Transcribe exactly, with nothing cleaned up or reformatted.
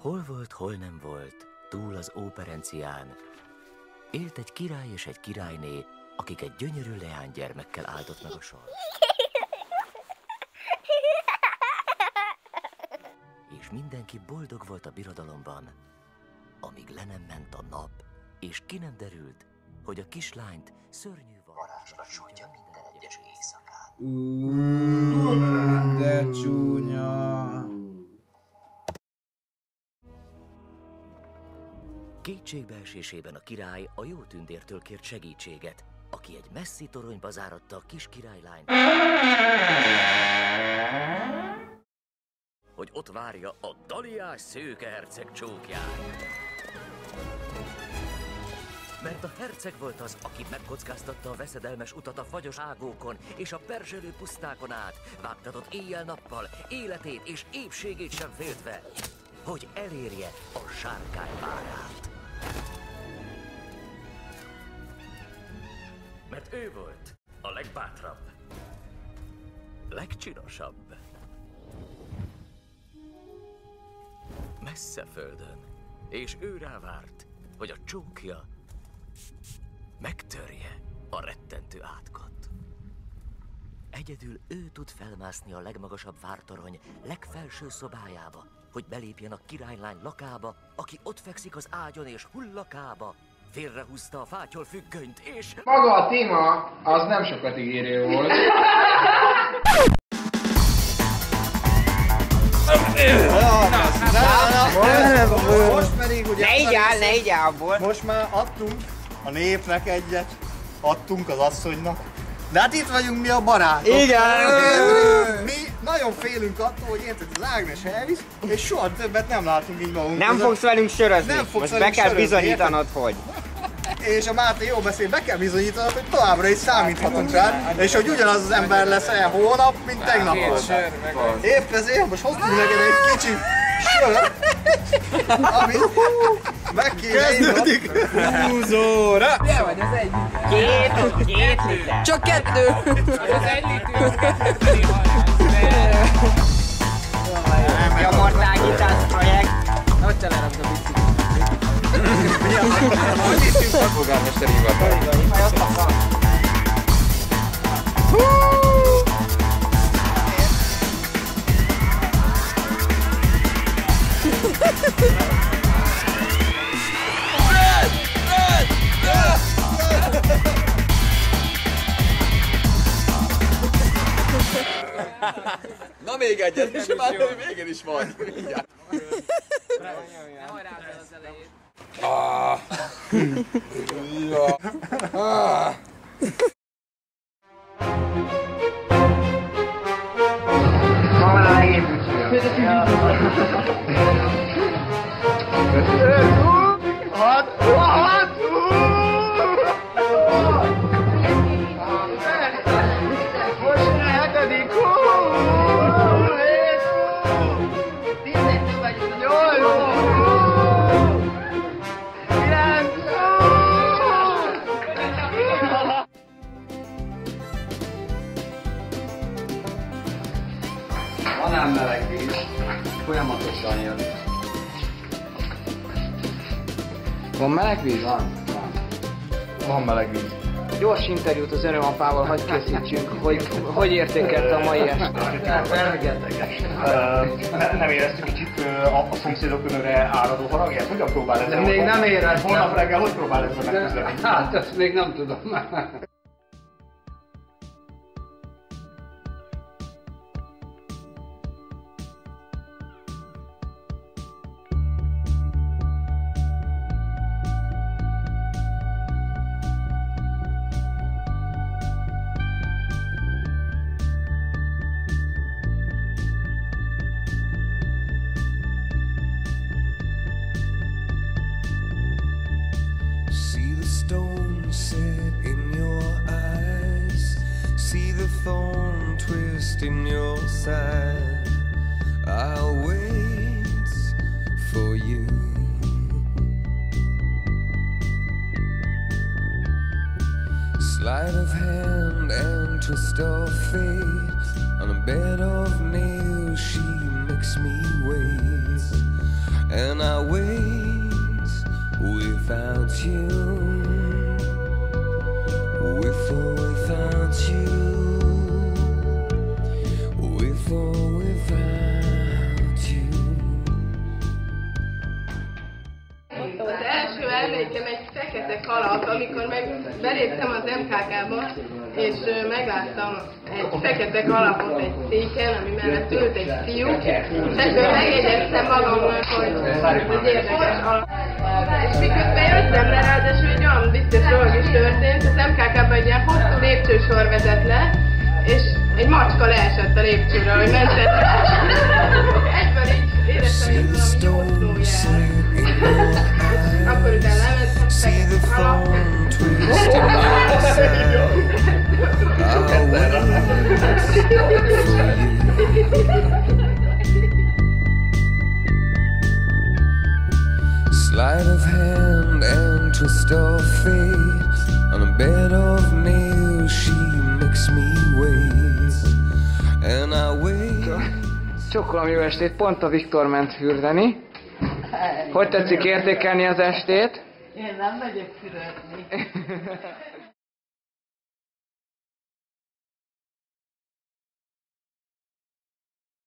Hol volt, hol nem volt, túl az óperencián, élt egy király és egy királyné, akik egy gyönyörű leánygyermekkel áldott meg a sor. És mindenki boldog volt a birodalomban, amíg le nem ment a nap, és ki nem derült, hogy a kislányt szörnyű varázsra sújtja minden egyes éjszakán. Uuuuh, de csúnya. Kétségbeesésében a király a jó tündértől kért segítséget, aki egy messzi toronyba záratta a kis királylányt, hogy ott várja a daliás szőke herceg csókját. Mert a herceg volt az, aki megkockáztatta a veszedelmes utat a fagyos ágókon és a perzselő pusztákon át, vágtatott éjjel-nappal, életét és épségét sem féltve, hogy elérje a sárkány várát. Mert ő volt a legbátrabb, legcsinosabb, messze földön, és ő rávárt, hogy a csókja megtörje a rettentő átkot. Egyedül ő tud felmászni a legmagasabb vártorony legfelső szobájába, hogy belépjen a királylány lakába, aki ott fekszik az ágyon és hullakába. Félrehúzta a fátyol függönyt, és... Maga a téma az nem sokat ígérő volt. Most pedig ugye... Ne így áll, ne így áll abból. Most már adtunk a népnek egyet, adtunk az asszonynak. De hát itt vagyunk mi a barátok. Igen! Mi nagyon félünk attól, hogy érted, az Ágnes elvisz, és soha többet nem látunk így magunk. Nem fogsz velünk sörözni. Nem fogsz Most velünk be kell sörözni, bizonyítanod, hogy. És a Máté jó beszél, be kell bizonyítanod, hogy továbbra is számíthatunk rád, és hogy ugyanaz az ember lesz el hónap, mint tegnap volt. Épp ezért most hoztunk neked egy kicsi sör, amit meg kéne innod. Húzóra! Milyen vagy az egy? Két, két liter. Csak kettő! Az egy liter. Jamartágítás projekt. Hogy te lerakd a biciklit? Hogy hiszünk a polgármesteri hivatal? Na még egyet, és már végén is van. Mindjárt. Ne hajrázol az elején. Ah. Ja. Ah. Van ám meleg víz, folyamatosan jön. Van meleg víz? Van, van. Van meleg víz. Gyors interjút az örömapával, hadd készítsünk, hogy hogy értékelte a mai este. Fergeteges. Ne, nem éreztük kicsit a, a szomszédok önökre áradó haragját? Hogyan próbál ezzel? Még nem éreztem. Holnap reggel hogy próbál ezzel megközelíteni? Hát, ezt még nem tudom. See the stone set in your eyes, see the thorn twist in your side. I'll wait for you. Sleight of hand and twist of fate, on a bed of nails she makes me wait. and I wait without you, with or without you, with or without you. Az első emlékem egy fekete kalap, amikor meg beléptem az em ká ká-ba, és ö, megláttam egy fekete kalapot egy széken, ami mellett ült egy fiú, és ekkor megjegyeztem magamnak, hogy ez érdekes alap. És miközben jöttem le, ráadásul egy olyan vicces dolog is történt, az em ká ká-ban egy ilyen hosszú lépcsősor vezet le, és egy macska leesett a lépcsőről, hogy mentett. Egyből így éreztem, hogy valami hosszú jel. Akkor utána lementem, fekete kalap. Sleight of hand and twist of fate. On a bed of nails she makes me wait, and I wait. Csokkolom, jó estét, pont a Viktor ment fürdeni. Hogy tetszik értékelni az estét? Én nem megyek fürödni.